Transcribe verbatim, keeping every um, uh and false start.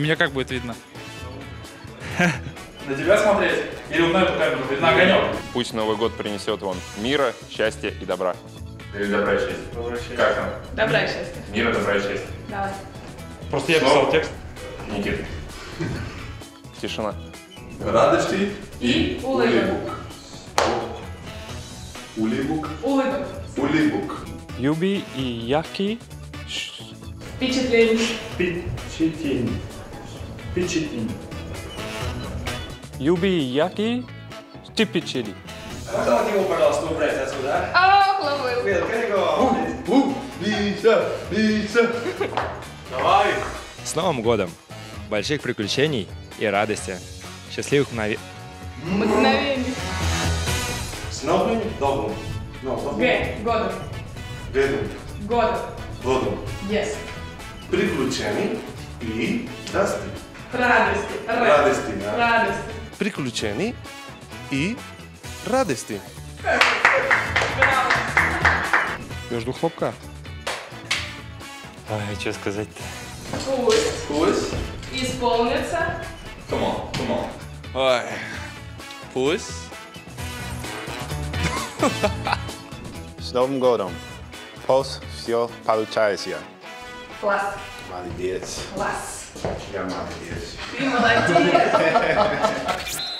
меня как будет видно? На тебя смотреть? Или вот на эту камеру? Или на огонек? Пусть Новый год принесет вам мира, счастья и добра. Или добра и счастья? Добра и счастья. Как там? Добра и счастья. Мира, добра и счастья. Давай. Просто я писал текст. Никита. Тишина. Радости И улыбок. Улыбок. Улыбок. Улыбок. Юби и яркий. Впечатление. Впечатление. Впечатление. Юби и яркий. Стипичили. Можно его, пожалуйста, убрать отсюда, А, ловил. Привет, как его? У, Лиса, Лиса. Давай! С Новым годом! Больших приключений и радости. Счастливых мгновений. Мгновение. С новым годом. Г. Годом. Годом. Годом. Годом. Yes. Приключений и радости. Радости. Р. Радости, да. Радости. Приключений и радости. Браво. Я жду хлопка. Ой, что сказать-то? Пусть Пусть. исполнится. Come on, come on. Ой. Пусть. С Новым годом! Пусть все получается. Класс. Молодец. Класс. Я молодец. Ты молодец.